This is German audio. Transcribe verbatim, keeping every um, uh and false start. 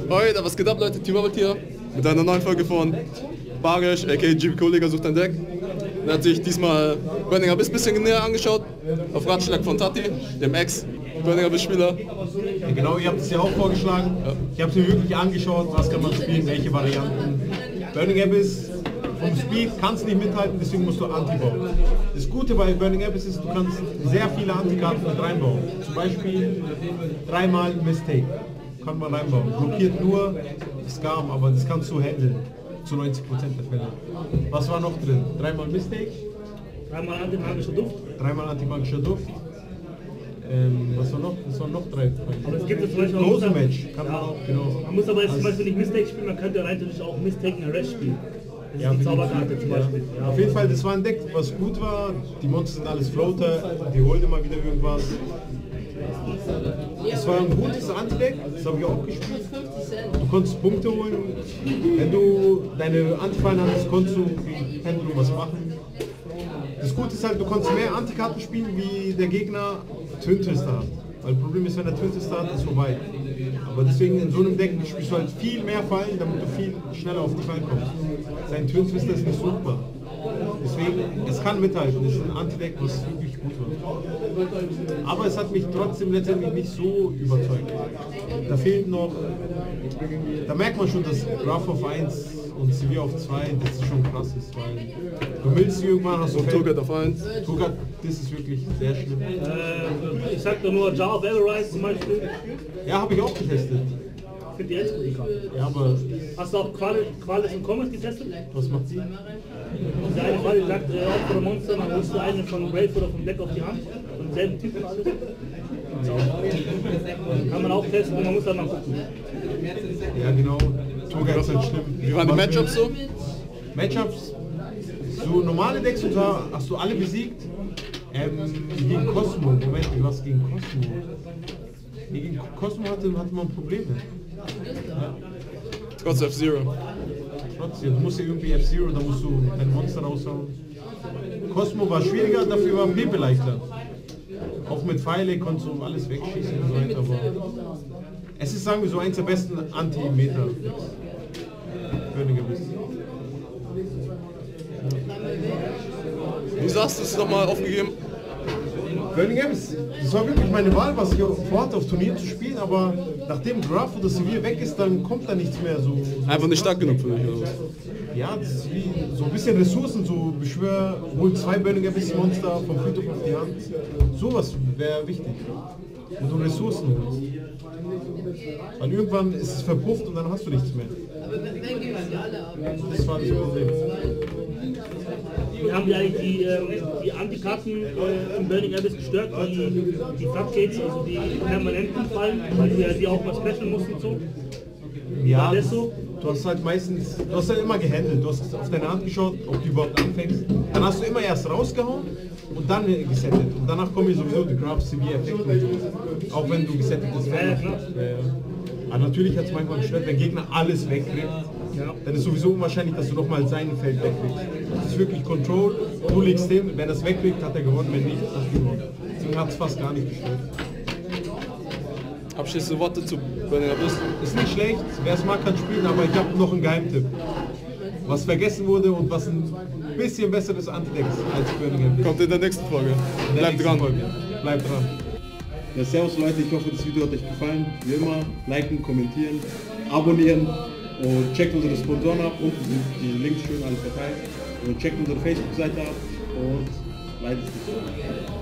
Heute, was geht ab, Leute? Team Arbeit hier mit einer neuen Folge von Barisch, aka G B Kollege sucht ein Deck. Er hat sich diesmal Burning Abyss ein bisschen näher angeschaut, auf Ratschlag von Tati, dem Ex-Burning Abyss-Spieler. Ja, genau, ihr habt es ja auch vorgeschlagen. Ja. Ich habe es mir wirklich angeschaut, was kann man spielen, welche Varianten. Burning Abyss vom Speed kannst nicht mithalten, deswegen musst du Anti bauen. Das Gute bei Burning Abyss ist, du kannst sehr viele Anti-Karten mit reinbauen. Zum Beispiel dreimal Mistake. Kann man reinbauen. Blockiert nur Scam, aber das kannst du handeln. Zu neunzig Prozent der Fälle. Was war noch drin? Dreimal Mistake. Dreimal antimagischer Duft. Dreimal antimagischer Duft. Ähm, was war noch? Das waren noch drei. Aber es gibt jetzt zum Beispiel Lose Match. Kann man auch, genau. Man muss aber jetzt also zum Beispiel nicht Mistake spielen, man könnte rein theoretisch auch Mistake in Arrest spielen. Das ja, ist die Zauberkarte zum Beispiel. Ja. Ja, auf jeden Fall, das war ein Deck, was gut war. Die Monster sind alles Floater, die holen immer wieder irgendwas. Es war ein gutes Anti-Deck, das habe ich auch gespielt. Du konntest Punkte holen. Wenn du deine Antifallen hattest, konntest du gegen Pendulum was machen. Das Gute ist halt, du konntest mehr Antikarten spielen, wie der Gegner Twin Twister hat. Weil das Problem ist, wenn der Twin Twister hat, ist vorbei. Aber deswegen in so einem Deck spielst du halt viel mehr Fallen, damit du viel schneller auf die Fallen kommst. Sein Twin Twister ist nicht super. Deswegen, es kann mithalten, es ist ein Anti-Deck, was wirklich gut war. Aber es hat mich trotzdem letztendlich nicht so überzeugt. Da fehlt noch, da merkt man schon, dass Graph auf eins und C V auf zwei, das ist schon krass ist, weil du willst irgendwann hast du Turgat auf eins. Turgat, das ist wirklich sehr schlimm. Äh, ich sag doch nur Jar of Everrise zum Beispiel. Ja, habe ich auch getestet. Ich finde die jetzt gut, die Karte. Ja, aber... Hast du auch Qualis, Qualis und Commerce getestet? Was macht sie? Der eine Fall sagt, äh, Opfer oder Monster, dann holst du einen von Brave oder vom Deck auf die Hand. Und selben Typ und alles. Kann man auch testen und man muss dann mal gucken. Ja, genau. Turgat ist halt schlimm. Wie waren die Matchups so? Matchups, so normale Decks und da hast du alle besiegt. Ähm, gegen Cosmo, Moment, wie war's gegen Cosmo? Gegen Cosmo hatte, hatte man Probleme. Ja. Trotz F-Zero. Trotzdem, du musst ja irgendwie F-Zero, da musst du dein Monster raushauen. Cosmo war schwieriger, dafür war Pepe leichter. Auch mit Pfeile konntest du alles wegschießen und so weiter, aber es ist, sagen wir so, eins der besten Anti-Meter. Wieso hast du es nochmal aufgegeben? Burning Abyss, das war wirklich meine Wahl, was ich vorhatte, auf Turnier zu spielen, aber nachdem Graph oder Severe weg ist, dann kommt da nichts mehr so. so Einfach nicht stark genug für dich, oder was? Ja, das ist wie so ein bisschen Ressourcen, so beschwör, hol zwei Burning Abyss Monster vom Friedhof auf die Hand. Sowas wäre wichtig. Und du Ressourcen holst. Weil irgendwann ist es verpufft und dann hast du nichts mehr. Das war das Problem. Wir haben ja eigentlich die, äh, die Antikarten äh, im Burning Abyss gestört, die, die Floodgates, also die permanenten Fallen, weil du ja die auch mal specialen musst und so. Ja, war das so? Du hast halt meistens, du hast halt immer gehandelt, du hast auf deine Hand geschaut, ob du überhaupt anfängst. Dann hast du immer erst rausgehauen und dann gesettet. Und danach kommen sowieso die Graph C V-Effekte und so. Auch wenn du gesettet bist. Ja, ja, klar. Ja, ja. Aber natürlich hat es manchmal gestört, wenn Gegner alles wegkriegt. Ja. Dann ist sowieso unwahrscheinlich, dass du nochmal sein Feld wegkriegst. Das ist wirklich Control, du legst hin, wenn er es wegkriegt, hat er gewonnen, wenn nicht, hat er gewonnen. Deswegen hat es fast gar nicht gestört. Abschließende Worte zu Burning Abyss? Ist nicht schlecht, wer es mag kann spielen, aber ich habe noch einen Geheimtipp. Was vergessen wurde und was ein bisschen besseres Antideck ist als Burning Abyss. Kommt in der nächsten Folge. Bleibt dran. Folge. Bleibt dran. Ja, servus Leute, ich hoffe das Video hat euch gefallen. Wie immer, liken, kommentieren, abonnieren und checkt unsere Sponsoren ab. Unten sind die Links schön alle verteilt. Und checkt unsere Facebook-Seite ab und leidet es nicht.